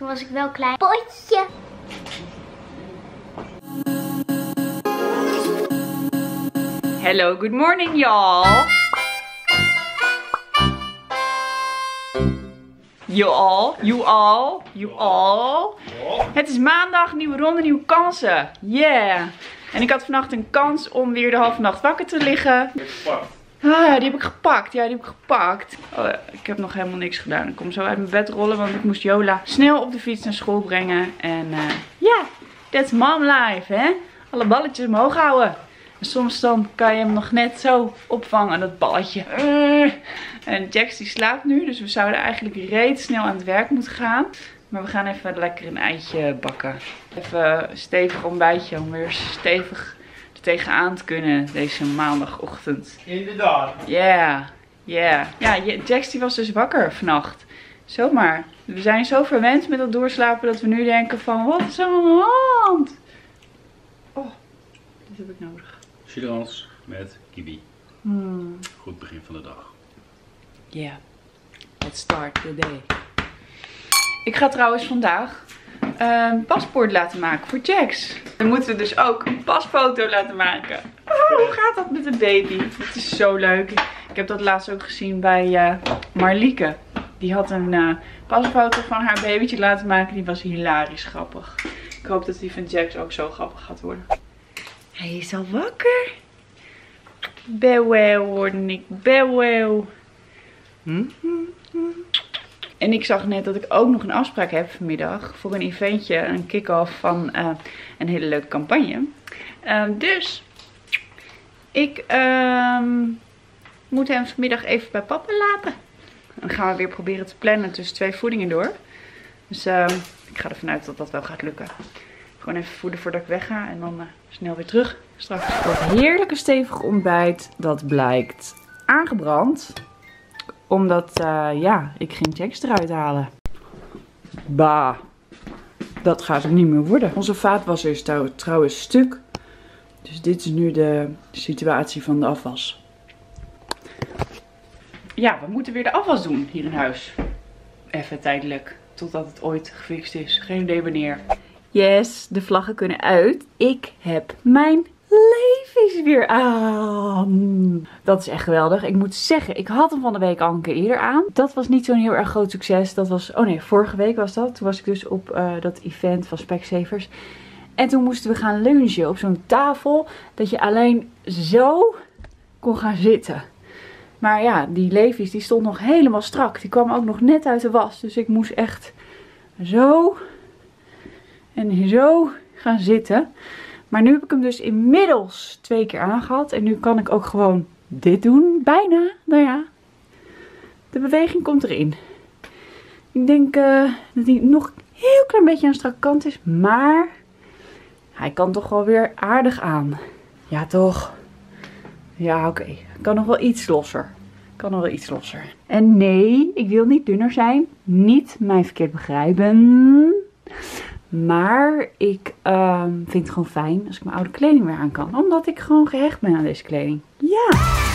Toen was ik wel klein. Potje. Hello, good morning y'all. You all. Het is maandag, nieuwe ronde, nieuwe kansen. Yeah. En ik had vannacht een kans om weer de halve nacht wakker te liggen. Die heb ik gepakt. Ja, die heb ik gepakt. Oh, ik heb nog helemaal niks gedaan. Ik kom zo uit mijn bed rollen, want ik moest Jola snel op de fiets naar school brengen. En ja, that's mom life, hè. Alle balletjes omhoog houden. En soms dan kan je hem nog net zo opvangen, dat balletje. En Jax die slaapt nu, dus we zouden eigenlijk reeds snel aan het werk moeten gaan. Maar we gaan even lekker een eitje bakken. Even een stevig ontbijtje om weer stevig er tegenaan te kunnen deze maandagochtend. Inderdaad. Ja, ja. Ja, Jax die was dus wakker vannacht. Zomaar. We zijn zo verwend met dat doorslapen dat we nu denken van, wat is er aan de hand? Oh, dit heb ik nodig. Chilans met kiwi. Goed begin van de dag. Yeah, let's start the day. Ik ga trouwens vandaag een paspoort laten maken voor Jax. Dan moeten we dus ook een pasfoto laten maken. Oh, hoe gaat dat met een baby? Het is zo leuk. Ik heb dat laatst ook gezien bij Marlieke. Die had een pasfoto van haar babytje laten maken. Die was hilarisch grappig. Ik hoop dat die van Jax ook zo grappig gaat worden. Hij is al wakker. Bewel hoorde ik. Bewel. En ik zag net dat ik ook nog een afspraak heb vanmiddag. Voor een eventje. Een kick-off van een hele leuke campagne. Dus ik moet hem vanmiddag even bij papa laten. Dan gaan we weer proberen te plannen tussen 2 voedingen door. Dus ik ga ervan uit dat dat wel gaat lukken. Gewoon even voeden voordat ik wegga en dan snel weer terug straks. Dat heerlijke stevige ontbijt, dat blijkt aangebrand. Omdat, ja, ik ging Jax eruit halen. Bah, dat gaat hem niet meer worden. Onze vaatwasser is trouwens stuk. Dus dit is nu de situatie van de afwas. Ja, we moeten weer de afwas doen hier in huis. Even tijdelijk, totdat het ooit gefixt is. Geen idee wanneer. Yes, de vlaggen kunnen uit. Ik heb mijn levi's weer aan. Dat is echt geweldig. Ik moet zeggen, ik had hem van de week al een keer eerder aan. Dat was niet zo'n heel erg groot succes. Dat was, oh nee, vorige week was dat. Toen was ik dus op dat event van Specsavers. En toen moesten we gaan lunchen op zo'n tafel. Dat je alleen zo kon gaan zitten. Maar ja, die levi's die stond nog helemaal strak. Die kwam ook nog net uit de was. Dus ik moest echt zo en zo gaan zitten. Maar nu heb ik hem dus inmiddels 2 keer aangehad. En nu kan ik ook gewoon dit doen. Bijna. Nou ja. De beweging komt erin. Ik denk dat hij nog een heel klein beetje aan de strakke kant is. Maar hij kan toch wel weer aardig aan. Ja, toch? Ja, oké. Kan nog wel iets losser. Kan nog wel iets losser. En nee, ik wil niet dunner zijn. Niet mij verkeerd begrijpen. Maar ik vind het gewoon fijn als ik mijn oude kleding weer aan kan. Omdat ik gewoon gehecht ben aan deze kleding. Ja.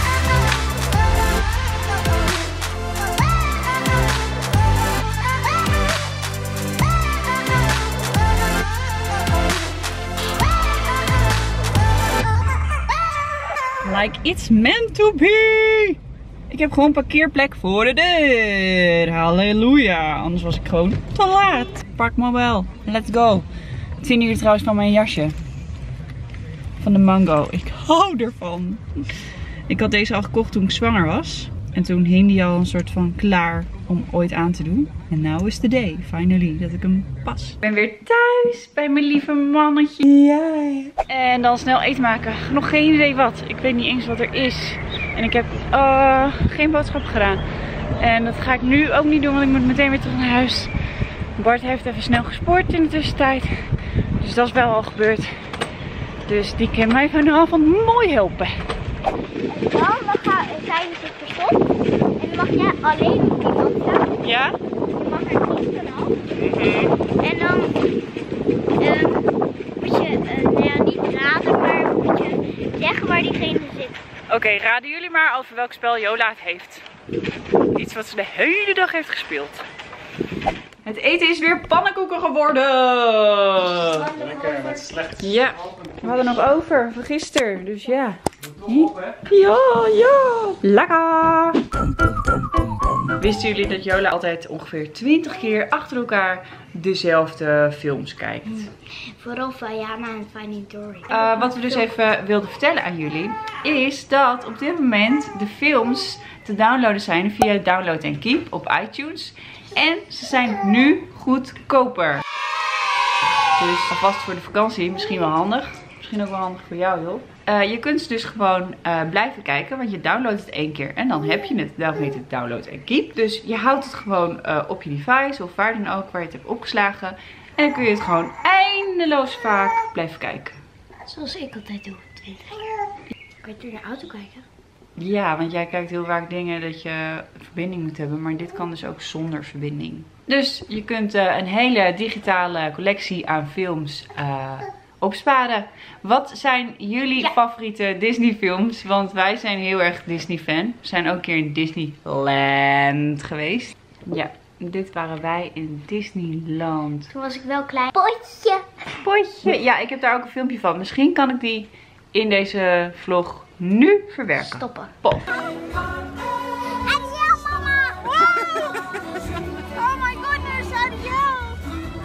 Like it's meant to be. Ik heb gewoon een parkeerplek voor de deur. Halleluja. Anders was ik gewoon te laat. Pak maar wel. Let's go. Ik zie hier trouwens van mijn jasje. Van de Mango. Ik hou ervan. Ik had deze al gekocht toen ik zwanger was. En toen hing die al een soort van klaar om ooit aan te doen. En now is the day, finally, dat ik hem pas. Ik ben weer thuis bij mijn lieve mannetje. Ja. En dan snel eten maken. Nog geen idee wat. Ik weet niet eens wat er is. En ik heb geen boodschap gedaan. En dat ga ik nu ook niet doen, want ik moet meteen weer terug naar huis. Bart heeft even snel gesport in de tussentijd. Dus dat is wel al gebeurd. Dus die kan mij vanavond mooi helpen. Dan zijn ze verstopt. En dan mag jij alleen op die kant staan. Ja? Je mag er niet vanaf. En dan moet je, nou ja, niet raden, maar moet je zeggen waar diegene zit. Oké, raden jullie maar over welk spel Jola het heeft. Iets wat ze de hele dag heeft gespeeld. Het eten is weer pannenkoeken geworden. Lekker met slecht. Ja, we hadden nog over van gisteren. Dus ja. Ja. Lekker. Wisten jullie dat Jola altijd ongeveer 20 keer achter elkaar dezelfde films kijkt? Vooral Vaiana en Finding Dory. Wat we dus even wilden vertellen aan jullie, is dat op dit moment de films te downloaden zijn via Download & Keep op iTunes. En ze zijn nu goedkoper. Dus alvast voor de vakantie misschien wel handig. Misschien ook wel handig voor jou, joh. Je kunt ze dus gewoon blijven kijken, want je downloadt het 1 keer en dan heb je het. Daarom heet het Download & Keep. Dus je houdt het gewoon op je device of waar dan ook waar je het hebt opgeslagen. En dan kun je het gewoon eindeloos vaak blijven kijken. Zoals ik altijd doe. 20 keer. Kan je door de auto kijken? Ja, want jij kijkt heel vaak dingen dat je verbinding moet hebben. Maar dit kan dus ook zonder verbinding. Dus je kunt een hele digitale collectie aan films opsparen. Wat zijn jullie favoriete Disney films? Want wij zijn heel erg Disney fan. We zijn ook een keer in Disneyland geweest. Ja, dit waren wij in Disneyland. Toen was ik wel klein. Potje. Ja, ik heb daar ook een filmpje van. Misschien kan ik die in deze vlog nu verwerken. Stoppen. Pop. Adios, mama! Oh my goodness, adios!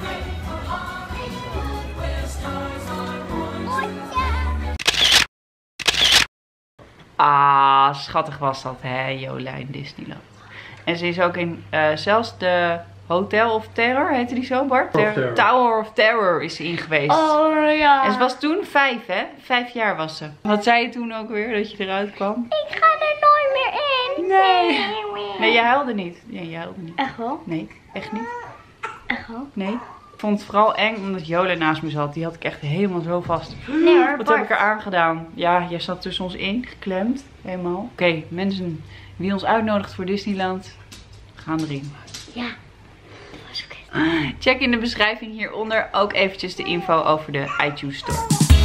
Ah, schattig was dat, hè, Jola in Disneyland. En ze is ook in zelfs de Hotel of Terror, heette die zo, Bart? Tower of Terror is ze in geweest. Oh ja. En ze was toen 5, hè? 5 jaar was ze. Wat zei je toen ook weer, dat je eruit kwam? Ik ga er nooit meer in. Nee, je huilde niet. Nee, je huilde niet. Echt wel? Nee, echt niet. Echt wel? Nee. Ik vond het vooral eng omdat Jola naast me zat. Die had ik echt helemaal zo vast. Nee hoor, Wat heb ik er aan gedaan? Ja, jij zat tussen ons in, geklemd. Helemaal. Oké, mensen, wie ons uitnodigt voor Disneyland, gaan erin. Ja. Dat was oké. Check in de beschrijving hieronder ook eventjes de info over de iTunes Store.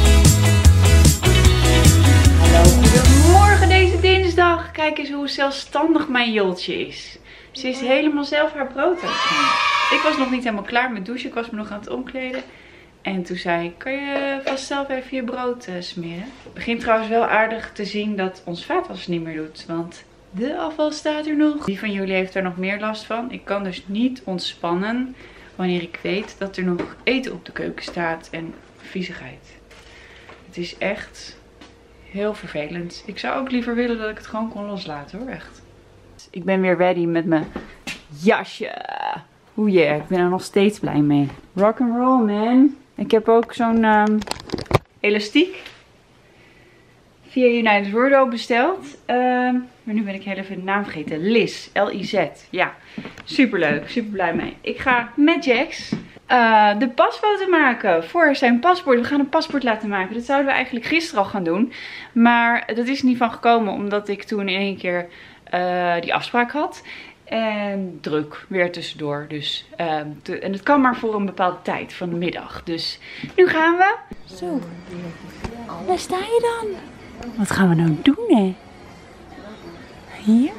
Hallo, goedemorgen deze dinsdag. Kijk eens hoe zelfstandig mijn Joltje is. Ze is helemaal zelf haar brood aan het smeren. Ik was nog niet helemaal klaar met douchen. Ik was me nog aan het omkleden. En toen zei ik, kan je vast zelf even je brood smeren? Het begint trouwens wel aardig te zien dat ons vaatwasser niet meer doet. Want de afval staat er nog. Wie van jullie heeft er nog meer last van? Ik kan dus niet ontspannen wanneer ik weet dat er nog eten op de keuken staat en viezigheid. Het is echt heel vervelend. Ik zou ook liever willen dat ik het gewoon kon loslaten, hoor, echt. Ik ben weer ready met mijn jasje. Oeh yeah, ik ben er nog steeds blij mee. Rock and roll, man. Ik heb ook zo'n elastiek via United World besteld. Maar nu ben ik heel even de naam vergeten. Liz. L-I-Z. Ja, superleuk. Super blij mee. Ik ga met Jax de pasfoto maken voor zijn paspoort. We gaan een paspoort laten maken. Dat zouden we eigenlijk gisteren al gaan doen. Maar dat is er niet van gekomen omdat ik toen in één keer die afspraak had. En druk weer tussendoor. Dus, en het kan maar voor een bepaalde tijd van de middag. Dus nu gaan we. Zo, daar sta je dan. Wat gaan we nou doen, hè? Ja.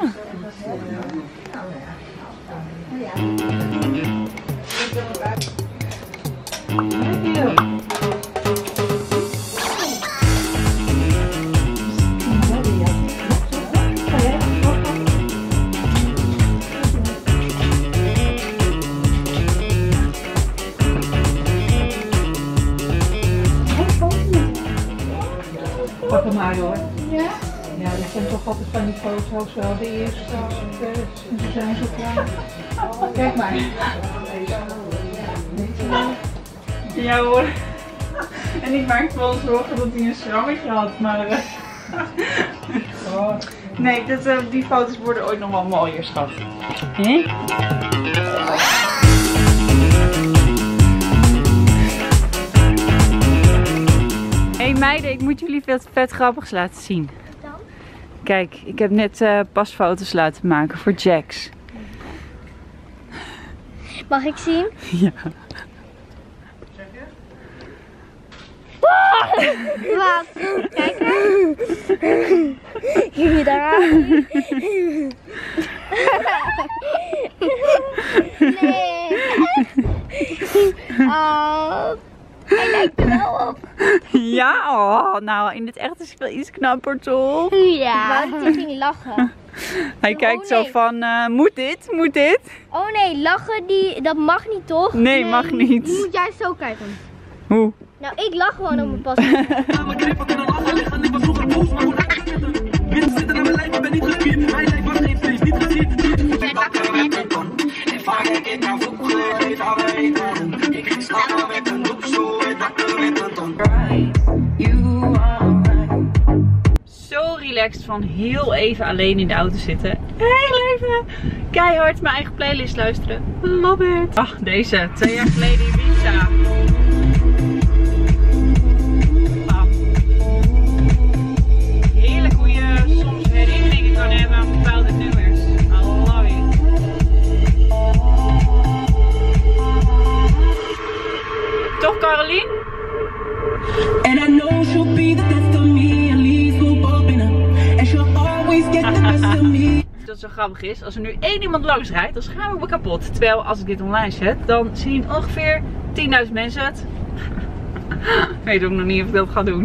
Pak hem maar hoor. Ja? Ja, dat zijn toch altijd van die foto's wel de eerste. Ze zijn zo klaar. Kijk maar. Ja hoor. En ik maakte wel zorgen dat hij een schrammetje had, maar... Nee, die foto's worden ooit nog wel mooier, schat. Hé? Hey meiden, ik moet jullie vet grappigs laten zien. Dan? Kijk, ik heb net pasfoto's laten maken voor Jax. Mag ik zien? Ja. Wat? Kijk maar. Jullie daar aan. Nee. Oh, hij lijkt er wel op. Ja, oh, nou in het echt is het wel iets knapper toch? Ja. Ik wou dat hij ging lachen. Hij kijkt zo nee. van, moet dit? Moet dit? Oh nee, lachen dat mag niet toch? Nee, mag niet. Die moet juist zo kijken. Hoe? Nou, ik lach gewoon op mijn pas. Zo relaxed van heel even alleen in de auto zitten. Heel even keihard mijn eigen playlist luisteren. Love it. Ach, deze. 2 jaar geleden in Ibiza. Ah. Heerlijk hoe je soms herinneringen kan hebben aan bepaalde nummers. I love it. Toch, Carolien? And I know she'll be the best of me, at least we'll both in her. And she'll always get the best of me. Dat zo grappig is, als er nu 1 iemand langs rijdt, dan schaam ik me kapot. Terwijl als ik dit online zet, dan zien ongeveer 10.000 mensen het. Ik weet ook nog niet of ik dat ga doen.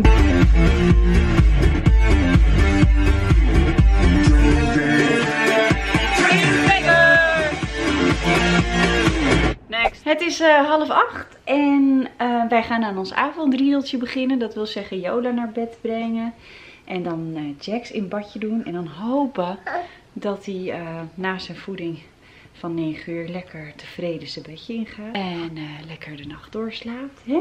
Next. Het is 7:30 en wij gaan aan ons avondriedeltje beginnen. Dat wil zeggen Yola naar bed brengen. En dan Jax in badje doen. En dan hopen dat hij na zijn voeding van 9 uur lekker tevreden zijn bedje ingaat. En lekker de nacht doorslaapt. Hè?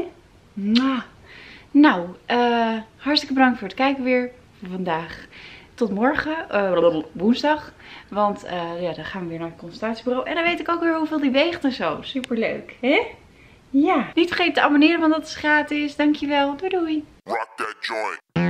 Nou, hartstikke bedankt voor het kijken weer voor vandaag. Tot morgen, woensdag. Want ja, dan gaan we weer naar het consultatiebureau. En dan weet ik ook weer hoeveel die weegt en zo. Superleuk, hè? Ja. Niet vergeten te abonneren, want dat is gratis. Dankjewel. Doei doei. Rock that joint.